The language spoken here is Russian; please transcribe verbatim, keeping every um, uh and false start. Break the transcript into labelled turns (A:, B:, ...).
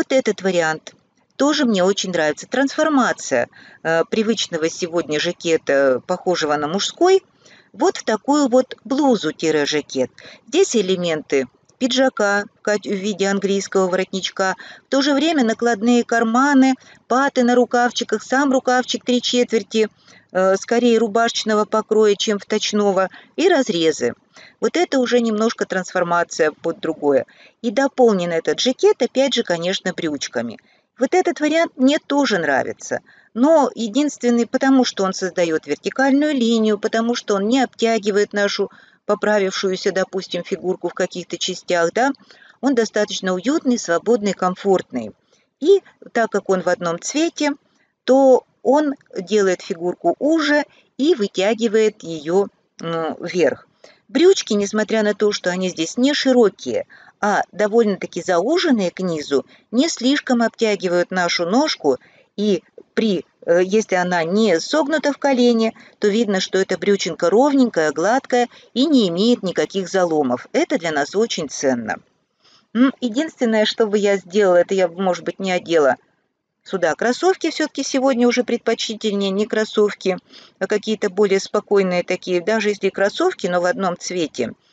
A: вот этот вариант тоже мне очень нравится. Трансформация э, привычного сегодня жакета, похожего на мужской, вот в такую вот блузу-жакет. Здесь элементы пиджака в виде английского воротничка, в то же время накладные карманы, паты на рукавчиках, сам рукавчик три четверти, э, скорее рубашечного покроя, чем вточного, и разрезы. Вот это уже немножко трансформация под другое. И дополнен этот жакет, опять же, конечно, брючками. Вот этот вариант мне тоже нравится, но единственный, потому что он создает вертикальную линию, потому что он не обтягивает нашу поправившуюся, допустим, фигурку в каких-то частях, да, он достаточно уютный, свободный, комфортный. И так как он в одном цвете, то он делает фигурку уже и вытягивает ее ну, вверх. Брючки, несмотря на то, что они здесь не широкие, а довольно-таки зауженные к низу, не слишком обтягивают нашу ножку, и при, если она не согнута в колене, то видно, что эта брючинка ровненькая, гладкая и не имеет никаких заломов. Это для нас очень ценно. Единственное, что бы я сделала, это я бы, может быть, не одела сюда кроссовки, все-таки сегодня уже предпочтительнее не кроссовки, а какие-то более спокойные такие, даже если кроссовки, но в одном цвете –